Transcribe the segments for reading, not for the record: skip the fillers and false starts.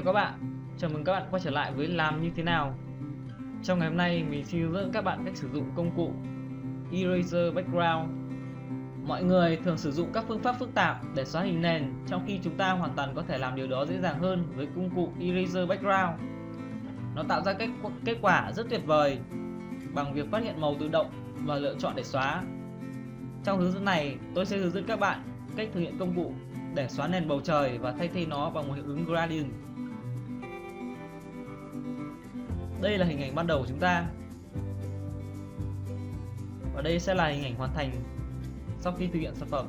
các bạn, chào mừng các bạn quay trở lại với Làm Như Thế Nào. Trong ngày hôm nay mình xin hướng dẫn các bạn cách sử dụng công cụ Eraser Background. Mọi người thường sử dụng các phương pháp phức tạp để xóa hình nền, trong khi chúng ta hoàn toàn có thể làm điều đó dễ dàng hơn với công cụ Eraser Background. Nó tạo ra kết quả rất tuyệt vời bằng việc phát hiện màu tự động và lựa chọn để xóa. Trong hướng dẫn này, tôi sẽ hướng dẫn các bạn cách thực hiện công cụ để xóa nền bầu trời và thay thế nó bằng một hiệu ứng gradient. Đây là hình ảnh ban đầu của chúng ta. Và đây sẽ là hình ảnh hoàn thành sau khi thực hiện sản phẩm.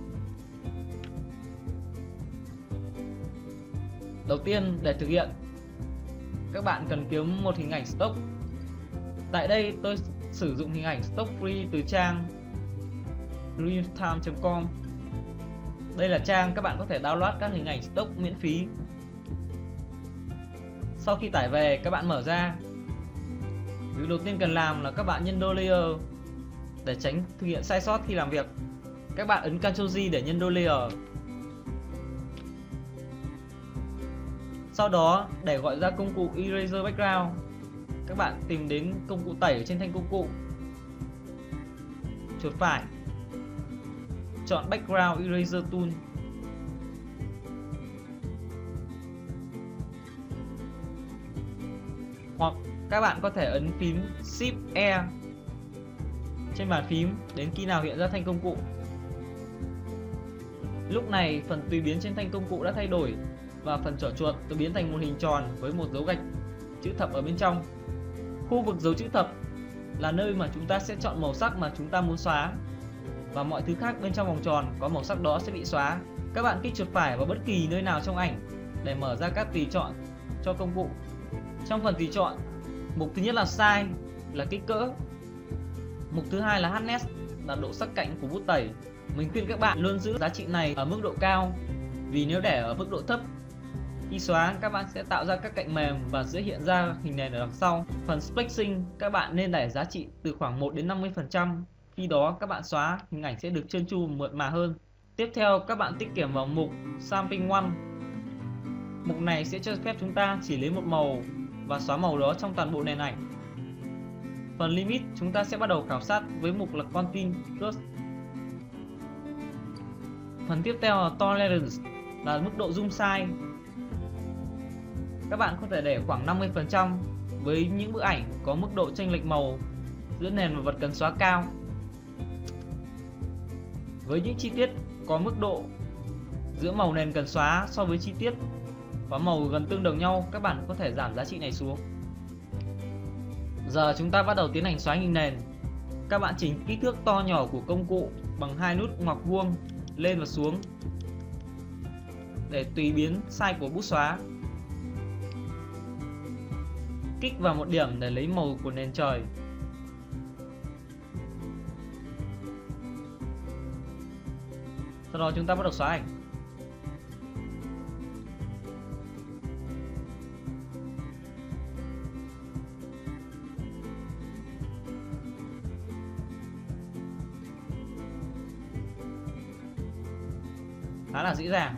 Đầu tiên, để thực hiện, các bạn cần kiếm một hình ảnh stock. Tại đây tôi sử dụng hình ảnh stock free từ trang realtime.com. Đây là trang các bạn có thể download các hình ảnh stock miễn phí. Sau khi tải về, các bạn mở ra. Việc đầu tiên cần làm là các bạn nhân đôi layer. Để tránh thực hiện sai sót khi làm việc, các bạn ấn Ctrl G để nhân đôi layer. Sau đó, để gọi ra công cụ Eraser Background, các bạn tìm đến công cụ tẩy ở trên thanh công cụ, chuột phải, chọn Background Eraser Tool. Hoặc các bạn có thể ấn phím Shift E trên bàn phím đến khi nào hiện ra thanh công cụ. Lúc này phần tùy biến trên thanh công cụ đã thay đổi và phần trỏ chuột được biến thành một hình tròn với một dấu gạch chữ thập ở bên trong. Khu vực dấu chữ thập là nơi mà chúng ta sẽ chọn màu sắc mà chúng ta muốn xóa, và mọi thứ khác bên trong vòng tròn có màu sắc đó sẽ bị xóa. Các bạn kích chuột phải vào bất kỳ nơi nào trong ảnh để mở ra các tùy chọn cho công cụ. Trong phần tùy chọn, mục thứ nhất là size, là kích cỡ. Mục thứ hai là hardness, là độ sắc cạnh của bút tẩy. Mình khuyên các bạn luôn giữ giá trị này ở mức độ cao, vì nếu để ở mức độ thấp, khi xóa các bạn sẽ tạo ra các cạnh mềm và sẽ hiện ra hình nền ở đằng sau. Phần spacing các bạn nên để giá trị từ khoảng 1 đến 50%. Khi đó các bạn xóa, hình ảnh sẽ được trơn tru mượt mà hơn. Tiếp theo, các bạn tích kiểm vào mục Sampling One. Mục này sẽ cho phép chúng ta chỉ lấy một màu và xóa màu đó trong toàn bộ nền ảnh. Phần Limit, chúng ta sẽ bắt đầu khảo sát với mục là Continuous. Phần tiếp theo là Tolerance, là mức độ zoom size. Các bạn có thể để khoảng 50% với những bức ảnh có mức độ chênh lệch màu giữa nền và vật cần xóa cao. Với những chi tiết có mức độ giữa màu nền cần xóa so với chi tiết có màu gần tương đồng nhau, các bạn có thể giảm giá trị này xuống. Giờ chúng ta bắt đầu tiến hành xóa hình nền. Các bạn chỉnh kích thước to nhỏ của công cụ bằng hai nút ngoặc vuông lên và xuống để tùy biến size của bút xóa. Kích vào một điểm để lấy màu của nền trời. Sau đó chúng ta bắt đầu xóa ảnh. Khá là dễ dàng.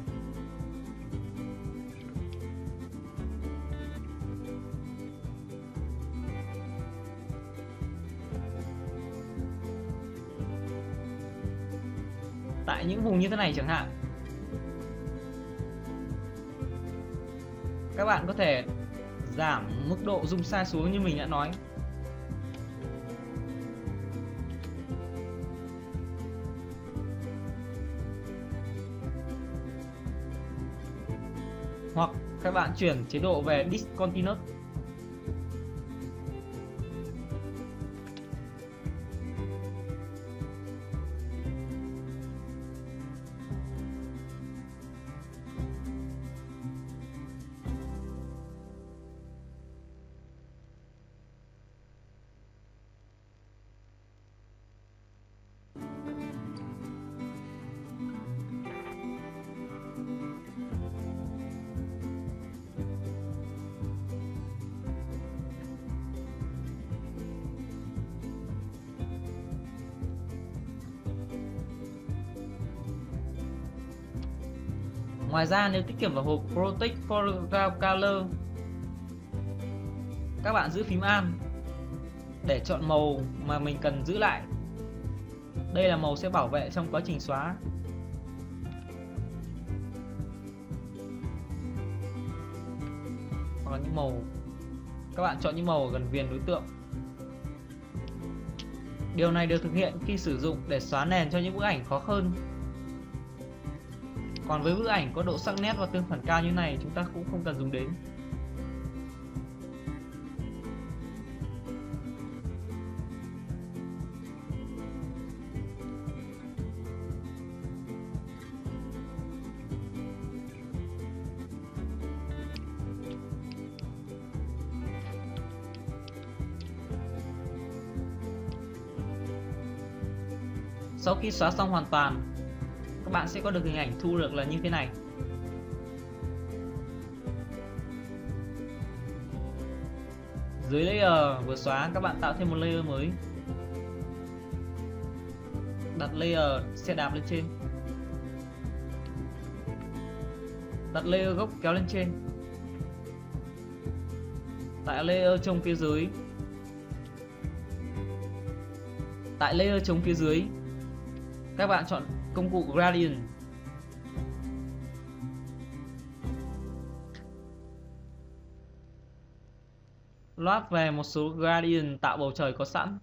Tại những vùng như thế này chẳng hạn, các bạn có thể giảm mức độ zoom size xuống như mình đã nói. Hoặc các bạn chuyển chế độ về Discontinuous. Ngoài ra nếu tiết kiệm vào hộp Protect Foreground Color, các bạn giữ phím Alt để chọn màu mà mình cần giữ lại. Đây là màu sẽ bảo vệ trong quá trình xóa. Hoặc là những màu, các bạn chọn những màu gần viền đối tượng. Điều này được thực hiện khi sử dụng để xóa nền cho những bức ảnh khó hơn. Còn với bức ảnh có độ sắc nét và tương phản cao như này, chúng ta cũng không cần dùng đến. Sau khi xóa xong hoàn toàn, các bạn sẽ có được hình ảnh thu được là như thế này. Dưới layer vừa xóa, các bạn tạo thêm một layer mới. Đặt layer xe đạp lên trên. Đặt layer gốc kéo lên trên. Tại layer trông phía dưới. Tại layer trông phía dưới, các bạn chọn công cụ Gradient. Load về một số gradient tạo bầu trời có sẵn.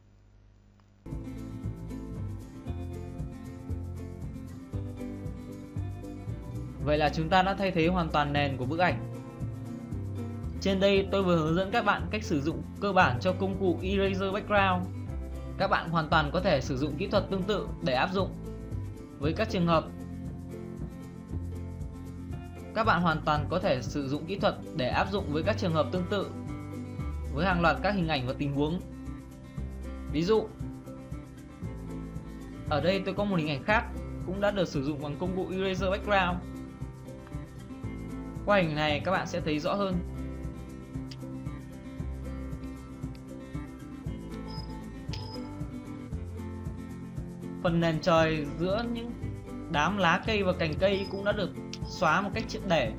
Vậy là chúng ta đã thay thế hoàn toàn nền của bức ảnh. Trên đây tôi vừa hướng dẫn các bạn cách sử dụng cơ bản cho công cụ Eraser Background. Các bạn hoàn toàn có thể sử dụng kỹ thuật tương tự để áp dụng với các trường hợp. Các trường hợp tương tự với hàng loạt các hình ảnh và tình huống. Ví dụ, ở đây tôi có một hình ảnh khác cũng đã được sử dụng bằng công cụ Eraser Background. Qua hình này các bạn sẽ thấy rõ hơn. Phần nền trời giữa những đám lá cây và cành cây cũng đã được xóa một cách triệt để.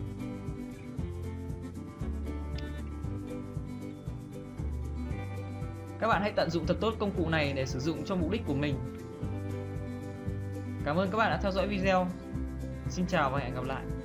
Các bạn hãy tận dụng thật tốt công cụ này để sử dụng cho mục đích của mình. Cảm ơn các bạn đã theo dõi video. Xin chào và hẹn gặp lại.